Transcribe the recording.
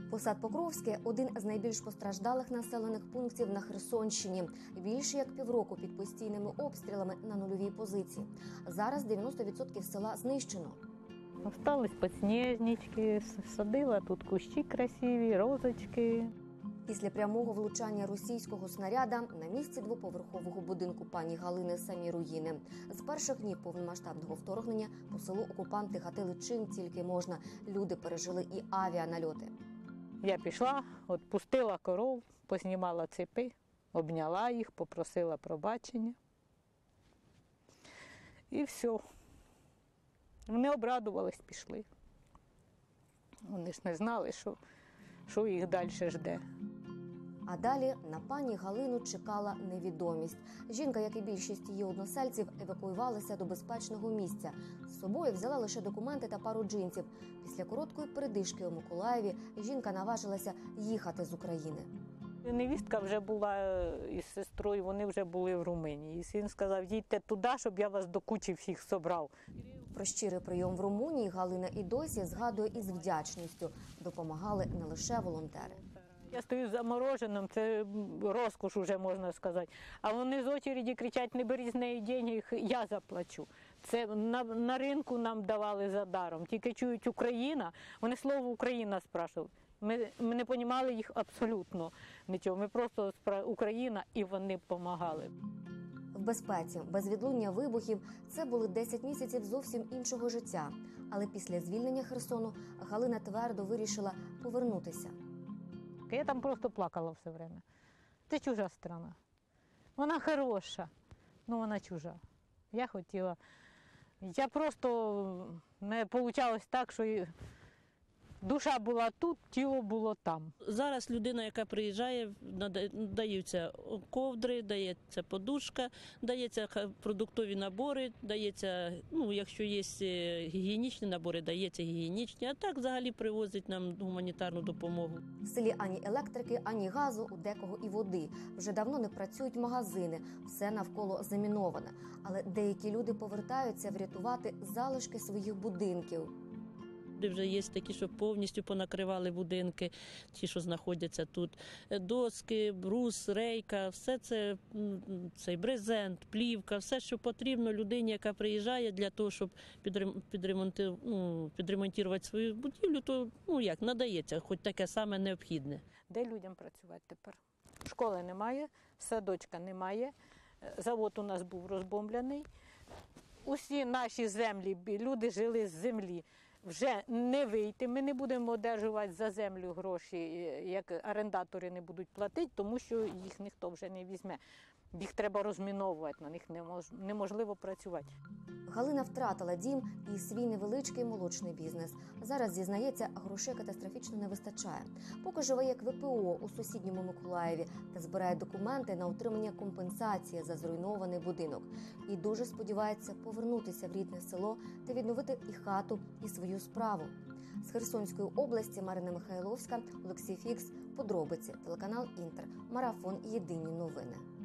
Посад Покровське – один з найбільш постраждалих населених пунктів на Херсонщині. Більше як півроку під постійними обстрілами на нульовій позиції. Зараз 90% села знищено. Остались підсніжнички, садила тут кущі красиві, розочки. Після прямого влучання російського снаряда на місці двоповерхового будинку пані Галини самі руїни. З перших днів повномасштабного вторгнення по селу окупанти гатили чим тільки можна. Люди пережили і авіанальоти. Я пішла, відпустила коров, познімала цепи, обняла їх, попросила пробачення. І все. Вони обрадувались, пішли. Вони ж не знали, що їх далі жде. А далі на пані Галину чекала невідомість. Жінка, як і більшість її односельців, евакуювалася до безпечного місця. З собою взяла лише документи та пару джинсів. Після короткої передишки у Миколаєві жінка наважилася їхати з України. Невістка вже була із сестрою, вони вже були в Румунії. І син сказав, їдьте туди, щоб я вас до кучі всіх собрав. Про щирий прийом в Румунії Галина і досі згадує із вдячністю. Допомагали не лише волонтери. Я стою замороженим, це розкош уже можна сказати. А вони з очереді кричать, не бери з неї гроші, я заплачу. Це на ринку нам давали за даром. Тільки чують Україна, вони слово Україна спрашували. Ми не розуміли їх абсолютно нічого. Ми просто Україна, і вони допомагали. В безпеці, без відлуння вибухів – це були 10 місяців зовсім іншого життя. Але після звільнення Херсону Галина твердо вирішила повернутися. Я там просто плакала все время. Це чужа страна. Вона хороша, але вона чужа. Я хотіла. Я просто, не вийшло так, що душа була тут, тіло було там. Зараз людина, яка приїжджає, даються ковдри, дається подушка, дається продуктові набори, дається, якщо є гігієнічні набори, дається гігієнічні, а так взагалі привозять нам гуманітарну допомогу. В селі ані електрики, ані газу, у декого і води. Вже давно не працюють магазини, все навколо заміноване. Але деякі люди повертаються врятувати залишки своїх будинків. Вже є такі, що повністю понакривали будинки, ті, що знаходяться тут. Доски, брус, рейка, все це, цей брезент, плівка, все, що потрібно людині, яка приїжджає для того, щоб підремонтувати свою будівлю, то надається, хоч таке саме необхідне. Де людям працювати тепер? Школи немає, садочка немає, завод у нас був розбомблений. Усі наші землі, люди жили з землі. Вже не вийти, ми не будемо одержувати за землю гроші, як орендатори не будуть платити, тому що їх ніхто вже не візьме. Їх треба розміновувати, на них неможливо працювати. Галина втратила дім і свій невеличкий молочний бізнес. Зараз, зізнається, грошей катастрофічно не вистачає. Поки живе як ВПО у сусідньому Миколаєві та збирає документи на отримання компенсації за зруйнований будинок. І дуже сподівається повернутися в рідне село та відновити і хату, і свою справу. З Херсонської області Марина Михайловська, Олексій Фікс, подробиці, телеканал Інтер, марафон «Єдині новини».